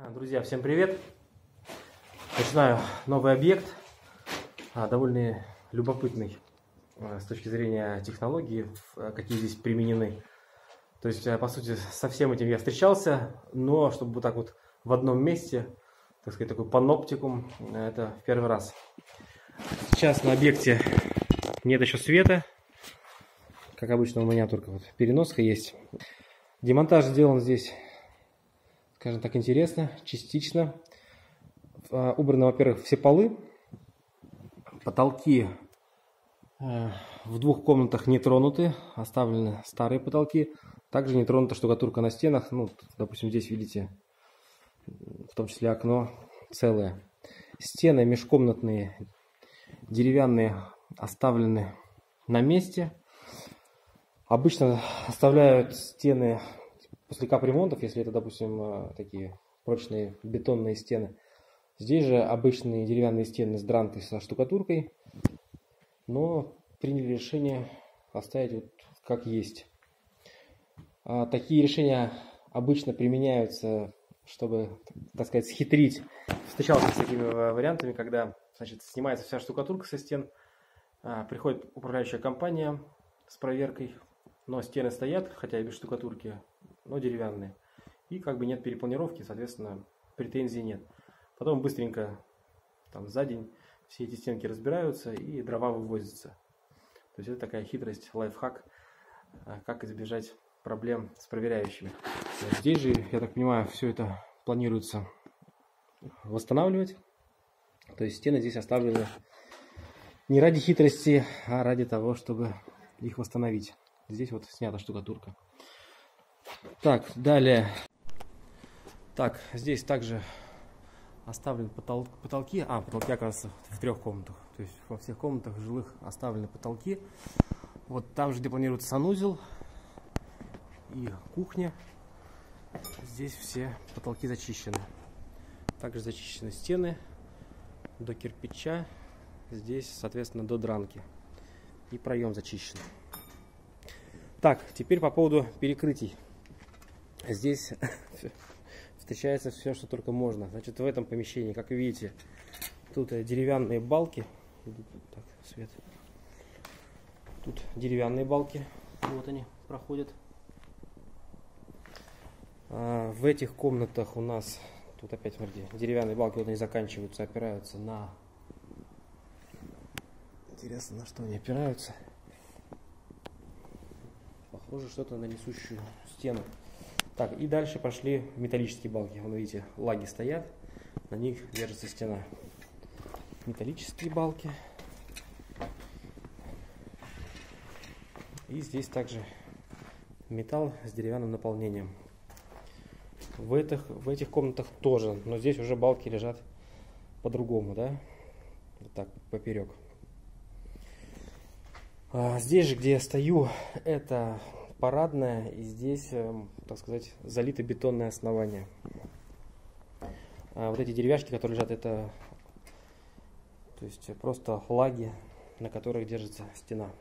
Друзья, всем привет! Начинаю новый объект, довольно любопытный с точки зрения технологий, какие здесь применены. То есть, по сути, со всем этим я встречался, но чтобы вот так вот в одном месте, так сказать, такой паноптикум, это в первый раз. Сейчас на объекте нет еще света, как обычно у меня только вот переноска есть. Демонтаж сделан здесь, скажем так, интересно, частично. Убраны, во-первых, все полы. Потолки в двух комнатах не тронуты, оставлены старые потолки. Также не тронута штукатурка на стенах. Ну, допустим, здесь видите, в том числе окно целое. Стены межкомнатные, деревянные, оставлены на месте. Обычно оставляют стены после капремонтов, если это, допустим, такие прочные бетонные стены. Здесь же обычные деревянные стены с дранкой, со штукатуркой, но приняли решение оставить вот как есть. Такие решения обычно применяются, чтобы, так сказать, схитрить. Встречался с такими вариантами, когда, значит, снимается вся штукатурка со стен, приходит управляющая компания с проверкой, но стены стоят, хотя и без штукатурки, но деревянные. И как бы нет перепланировки, соответственно, претензий нет. Потом быстренько, там, за день все эти стенки разбираются и дрова вывозятся. То есть это такая хитрость, лайфхак, как избежать проблем с проверяющими. Здесь же, я так понимаю, все это планируется восстанавливать. То есть стены здесь оставлены не ради хитрости, а ради того, чтобы их восстановить. Здесь вот снята штукатурка. Так, далее. Так, здесь также оставлены потолки. Потолки, оказывается, в 3 комнатах. То есть во всех комнатах жилых оставлены потолки. Вот там же, где планируется санузел и кухня, здесь все потолки зачищены. Также зачищены стены до кирпича. Здесь, соответственно, до дранки. И проем зачищен. Так, теперь по поводу перекрытий. Здесь встречается все, что только можно. Значит, в этом помещении, как вы видите, тут деревянные балки. Так, свет. Тут деревянные балки. Вот они проходят. В этих комнатах у нас, тут опять, смотрите, деревянные балки, вот они заканчиваются, опираются на... Интересно, на что они опираются. Похоже, что-то на несущую стену. Так, и дальше пошли металлические балки. Вы видите, лаги стоят, на них держится стена. Металлические балки. И здесь также металл с деревянным наполнением. В этих комнатах тоже, но здесь уже балки лежат по-другому, да? Вот так, поперек. Здесь же, где я стою, это парадная, и здесь, так сказать, залито бетонное основание. Вот эти деревяшки, которые лежат, это, то есть, просто лаги, на которых держится стена.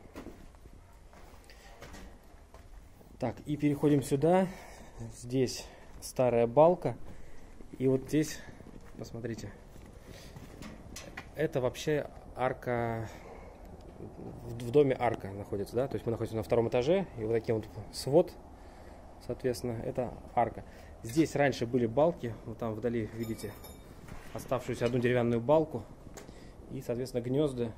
Так, и переходим сюда. Здесь старая балка, и вот здесь, посмотрите, это вообще арка. В доме арка находится, да, то есть мы находимся на 2-м этаже, и вот таким вот свод, соответственно, это арка. Здесь раньше были балки, вот там вдали видите оставшуюся одну деревянную балку и, соответственно, гнезда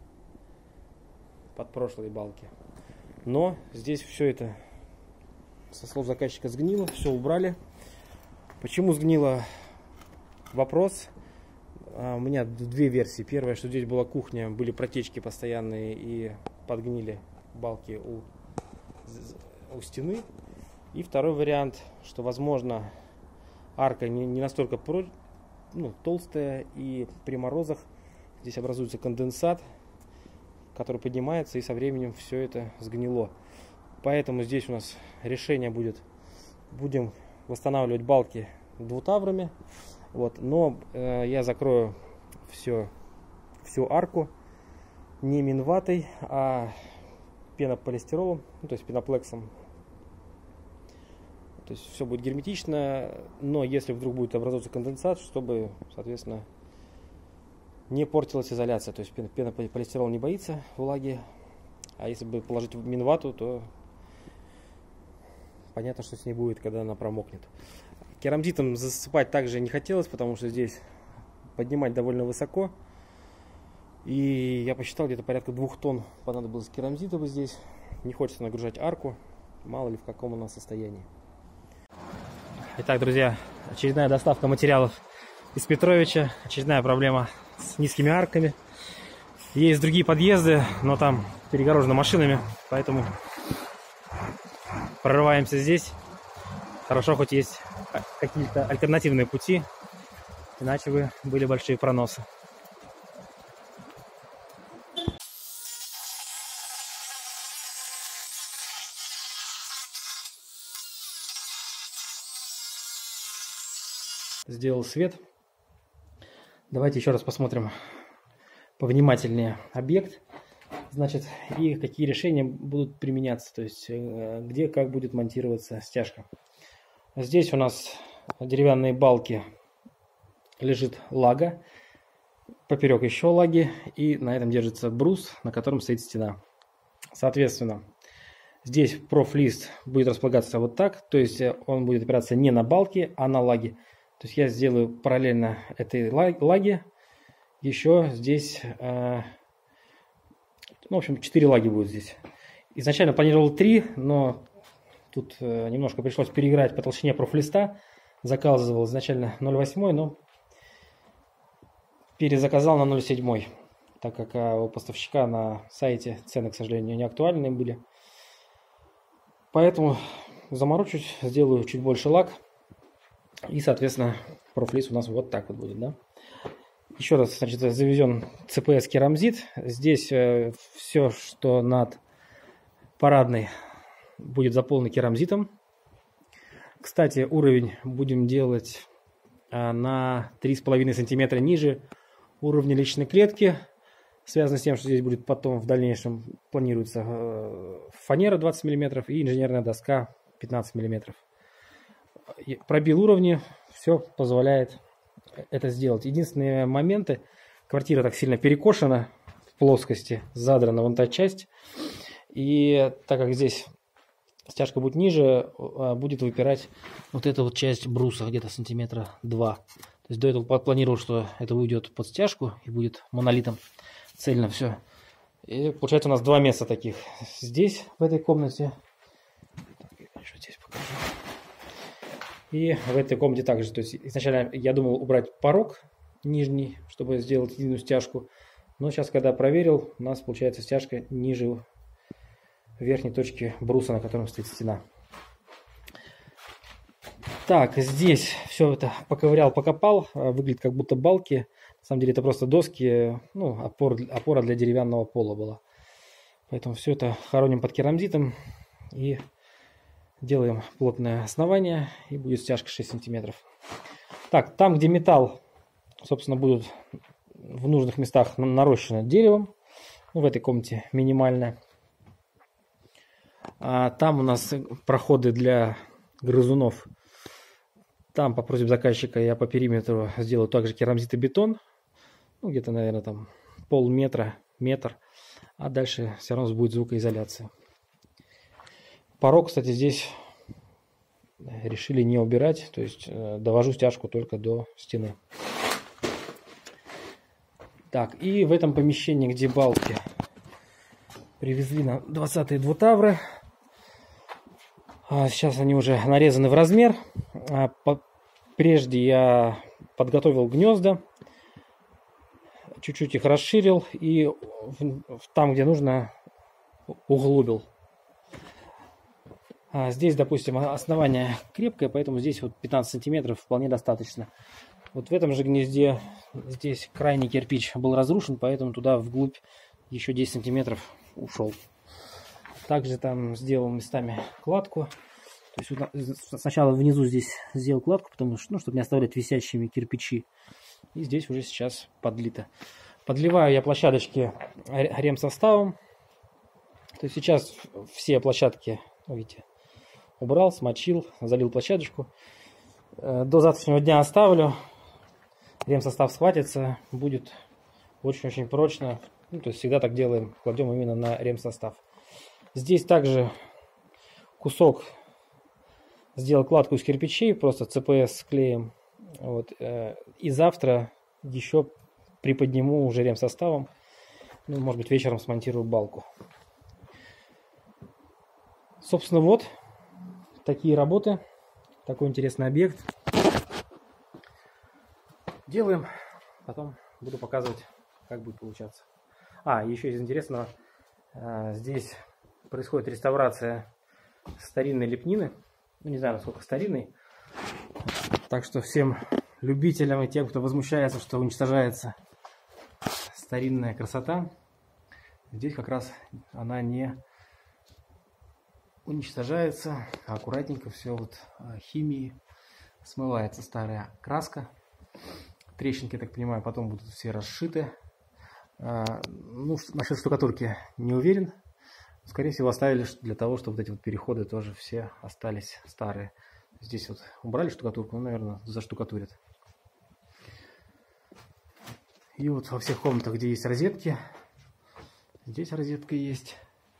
под прошлые балки. Но здесь все это, со слов заказчика, сгнило, все убрали. Почему сгнило? Вопрос. У меня 2 версии. Первая, что здесь была кухня, были протечки постоянные и подгнили балки у стены. И второй вариант, что, возможно, арка не настолько толстая, и при морозах здесь образуется конденсат, который поднимается, и со временем все это сгнило. Поэтому здесь у нас решение будет: будем восстанавливать балки двутаврами. Вот, но я закрою всю арку не минватой, а пенополистиролом, то есть пеноплексом. То есть все будет герметично, но если вдруг будет образовываться конденсат, чтобы, соответственно, не портилась изоляция. То есть пенополистирол не боится влаги, а если бы положить в минвату, то понятно, что с ней будет, когда она промокнет. Керамзитом засыпать также не хотелось, потому что здесь поднимать довольно высоко. И я посчитал, где-то порядка 2 тонн понадобилось керамзита бы здесь. Не хочется нагружать арку, мало ли в каком она состоянии. Итак, друзья, очередная доставка материалов из Петровича. Очередная проблема с низкими арками. Есть другие подъезды, но там перегорожено машинами, поэтому прорываемся здесь. Хорошо, хоть есть какие-то альтернативные пути, иначе бы были большие проносы. Сделал свет. Давайте еще раз посмотрим повнимательнее объект. Значит, и какие решения будут применяться, то есть где как будет монтироваться стяжка. Здесь у нас деревянные балки, лежит лага, поперек еще лаги, и на этом держится брус, на котором стоит стена. Соответственно, здесь профлист будет располагаться вот так, то есть он будет опираться не на балки, а на лаги. То есть я сделаю параллельно этой лаге еще здесь, ну, в общем, 4 лаги будет здесь. Изначально планировал 3, но тут немножко пришлось переиграть по толщине профлиста. Заказывал изначально 0,8, но перезаказал на 0,7, так как у поставщика на сайте цены, к сожалению, не актуальные были. Поэтому заморочусь, сделаю чуть больше лаг. И, соответственно, профлист у нас вот так вот будет, да. Еще раз, значит, завезен ЦПС керамзит. Здесь все, что над парадной, будет заполнено керамзитом. Кстати, уровень будем делать на 3,5 сантиметра ниже уровня личной клетки. Связано с тем, что здесь будет потом в дальнейшем планируется фанера 20 мм и инженерная доска 15 мм. Пробил уровни, все позволяет это сделать. Единственные моменты: квартира так сильно перекошена в плоскости, задрана вон та часть. И так как здесь стяжка будет ниже, будет выпирать вот эта вот часть бруса, где-то сантиметра 2. То есть до этого планировал, что это уйдет под стяжку и будет монолитом цельно все. И получается у нас 2 места таких. Здесь, в этой комнате. Так, я здесь покажу. И в этой комнате также. То есть изначально я думал убрать порог нижний, чтобы сделать единую стяжку. Но сейчас, когда проверил, у нас получается стяжка ниже верхней точки бруса, на котором стоит стена. Так, здесь все это поковырял, покопал. Выглядит как будто балки. На самом деле это просто доски, ну, опора для деревянного пола была. Поэтому все это хороним под керамзитом и делаем плотное основание, и будет стяжка 6 сантиметров. Так, там, где металл, собственно, будут в нужных местах нарощено деревом. Ну, в этой комнате минимально. А там у нас проходы для грызунов. Там, по просьбе заказчика, я по периметру сделаю также керамзит и бетон. Ну, где-то, наверное, там полметра, метр. А дальше все равно будет звукоизоляция. Порог, кстати, здесь решили не убирать. То есть довожу стяжку только до стены. Так, и в этом помещении, где балки, привезли на 20-е двутавры. Сейчас они уже нарезаны в размер. Прежде я подготовил гнезда, чуть-чуть их расширил и там, где нужно, углубил. Здесь, допустим, основание крепкое, поэтому здесь вот 15 сантиметров вполне достаточно. Вот в этом же гнезде здесь крайний кирпич был разрушен, поэтому туда вглубь еще 10 сантиметров ушел. Также там сделал местами кладку. То есть вот сначала внизу здесь сделал кладку, потому что, ну, чтобы не оставлять висящими кирпичи. И здесь уже сейчас подлито. Подливаю я площадочки ремсоставом. То есть сейчас все площадки, видите, убрал, смочил, залил площадочку. До завтрашнего дня оставлю. Ремсостав схватится, будет очень-очень прочно. Ну, то есть всегда так делаем, кладем именно на ремсостав. Здесь также кусок сделал кладку из кирпичей, просто ЦПС клеем. Вот. И завтра еще приподниму уже ремсоставом. Ну, может быть, вечером смонтирую балку. Собственно, вот такие работы. Такой интересный объект. Делаем. Потом буду показывать, как будет получаться. Еще из интересного. Здесь происходит реставрация старинной лепнины. Ну, не знаю, насколько старинной. Так что всем любителям и тем, кто возмущается, что уничтожается старинная красота, здесь как раз она не уничтожается, а аккуратненько все вот химией смывается старая краска. Трещинки, я так понимаю, потом будут все расшиты. Ну, насчет штукатурки не уверен. Скорее всего, оставили для того, чтобы вот эти вот переходы тоже все остались старые. Здесь вот убрали штукатурку, ну, наверное, заштукатурят. И вот во всех комнатах, где есть розетки, здесь розетка есть.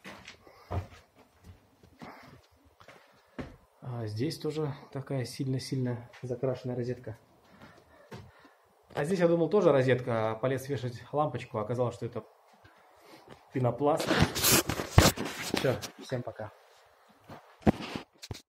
А здесь тоже такая сильно-сильно закрашенная розетка. А здесь я думал тоже розетка, полез вешать лампочку, оказалось, что это пенопласт. Все, всем пока.